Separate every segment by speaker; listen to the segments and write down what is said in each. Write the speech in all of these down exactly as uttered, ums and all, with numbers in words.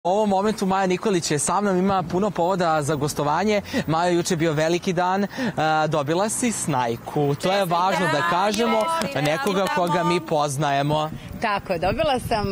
Speaker 1: U ovom momentu Maja Nikolić je sa mnom, ima puno povoda za gostovanje. Maja, juče je bio veliki dan, dobila si snajku. To je važno da kažemo, nekoga koga mi poznajemo.
Speaker 2: Tako, dobila sam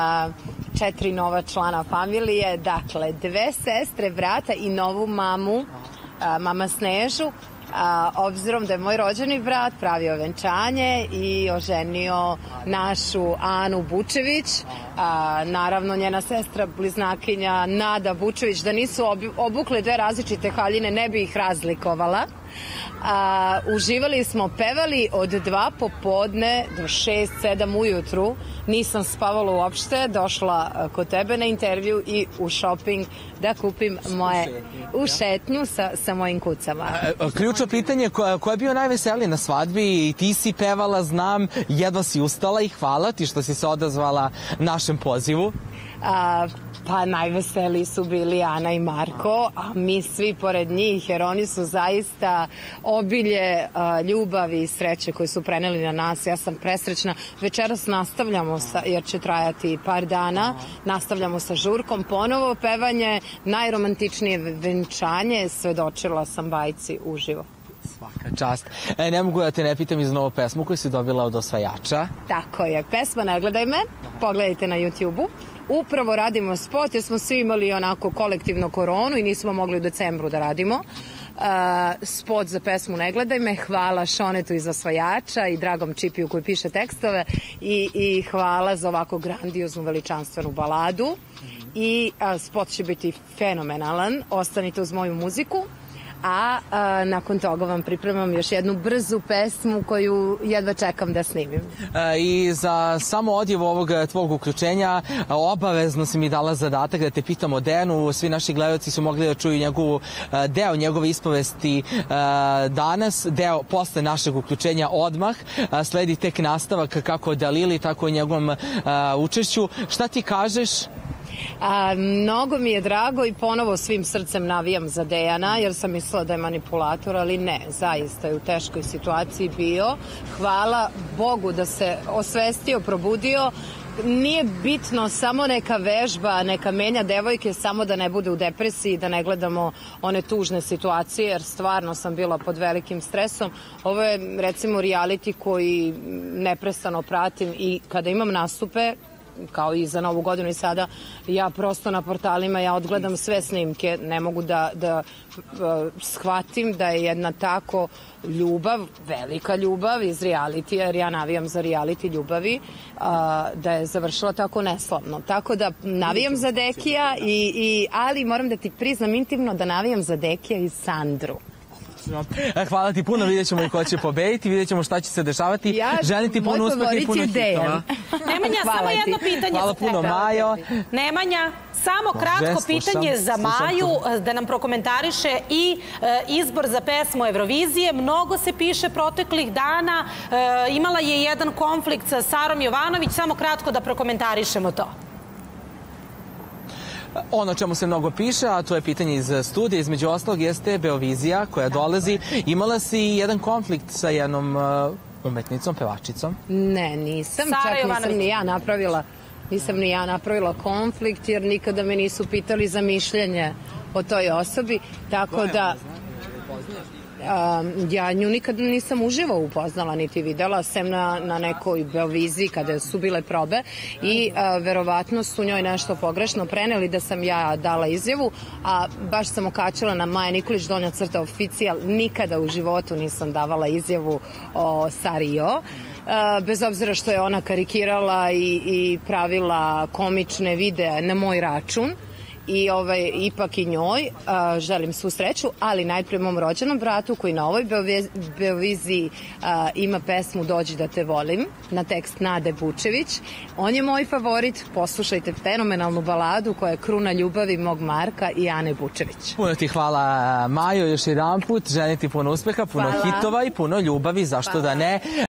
Speaker 2: četiri nova člana familije, dakle dve sestre, brata i novu mamu, mama Snežu. A, obzirom da je moj rođeni brat pravio venčanje i oženio našu Anu Bučević, a, naravno njena sestra bliznakinja Nada Bučević, da nisu obukle dve različite haljine ne bi ih razlikovala. A, uživali smo, pevali od dva popodne do šest, sedam ujutru, nisam spavala uopšte, došla kod tebe na intervju i u shopping da kupim moje, u šetnju sa, sa mojim kucama.
Speaker 1: Ključno pitanje, ko, ko je bio najveseliji na svadbi? Ti si pevala, znam, jedva si ustala i hvala ti što si se odazvala našem pozivu.
Speaker 2: A, pa najveseliji su bili Ana i Marko, a mi svi pored njih, jer oni su zaista obilje a, ljubavi i sreće koje su preneli na nas. Ja sam presrećna. Večeras nastavljamo, sa, jer će trajati par dana, nastavljamo sa žurkom, ponovo pevanje, najromantičnije venčanje, svedočila sam bajci uživo.
Speaker 1: Svaka čast. E, ne mogu da te ne pitam iz novu pesmu koju si dobila od osvajača.
Speaker 2: Tako je, pesma Ne gledaj me, pogledajte na YouTube-u. Upravo radimo spot jer smo svi imali onako kolektivno koronu i nismo mogli u decembru da radimo. Uh, spot za pesmu Ne gledaj me, hvala Šonetu iz osvajača i dragom Čipiju koji piše tekstove i, i hvala za ovako grandioznu veličanstvenu baladu. I uh, spot će biti fenomenalan, ostanite uz moju muziku. A, a nakon toga vam pripremam još jednu brzu pesmu koju jedva čekam da snimim.
Speaker 1: E, I za samo odjev ovog tvog uključenja obavezno si mi dala zadatak da te pitam o Dejanu. Svi naši gledalci su mogli da čuju njegovu, deo njegove ispovesti danas, deo posle našeg uključenja odmah. Sledi tek nastavak kako o Dalili, tako o njegovom učešću. Šta ti kažeš?
Speaker 2: A, mnogo mi je drago i ponovo svim srcem navijam za Dejana jer sam mislila da je manipulator, ali ne, zaista je u teškoj situaciji bio. Hvala Bogu da se osvestio, probudio. Nije bitno samo neka vežba, neka menja devojke, samo da ne bude u depresiji, da ne gledamo one tužne situacije, jer stvarno sam bila pod velikim stresom. Ovo je recimo reality koji neprestano pratim i kada imam nastupe, kao i za Novu godinu i sada, ja prosto na portalima, ja odgledam sve snimke, ne mogu da, da uh, shvatim da je jedna tako ljubav, velika ljubav iz reality, jer ja navijam za reality ljubavi, uh, da je završila tako neslavno. Tako da navijam za Dekija, i, i, ali moram da ti priznam intimno da navijam za Dekija i Sandru.
Speaker 1: Hvala ti puno, vidjet ćemo i ko će pobediti, vidjet ćemo šta će se dešavati.
Speaker 2: Ja,
Speaker 1: želim ti puno uspeha i puno hitova.
Speaker 3: Nemanja, samo jedno pitanje.
Speaker 1: Hvala puno, Majo.
Speaker 3: Nemanja, samo kratko pitanje za Maju, da nam prokomentariše i izbor za pesmu Eurovizije. Mnogo se piše proteklih dana, imala je jedan konflikt sa Sarom Jovanović, samo kratko da prokomentarišemo to.
Speaker 1: Ono čemu se mnogo piše, a to je pitanje iz studija, između ostalog jeste Beovizija koja dolazi. Imala si jedan konflikt sa jednom umetnicom, pevačicom?
Speaker 2: Ne, nisam. Čak nisam ni ja napravila, nisam ni ja napravila konflikt, jer nikada me nisu pitali za mišljenje o toj osobi, tako da... Um, ja nju nikad nisam uživo upoznala niti videla, sem na, na nekoj Beoviziji kada su bile probe i uh, verovatno su njoj nešto pogrešno preneli da sam ja dala izjavu, a baš sam okačila na Maja Nikolić donja crta oficijal, nikada u životu nisam davala izjavu o Sario. Uh, bez obzira što je ona karikirala i, i pravila komične videe na moj račun. I ovaj, ipak i njoj a, želim svu sreću, ali najprije mom rođenom bratu koji na ovoj Beoviziji a, ima pesmu Dođi da te volim, na tekst Nade Bučević. On je moj favorit, poslušajte fenomenalnu baladu koja je kruna ljubavi mog Marka i Ane Bučević.
Speaker 1: Puno ti hvala, Majo, još jedan put, želim ti puno uspeha, puno hvala. Hitova i puno ljubavi, zašto hvala. Da ne.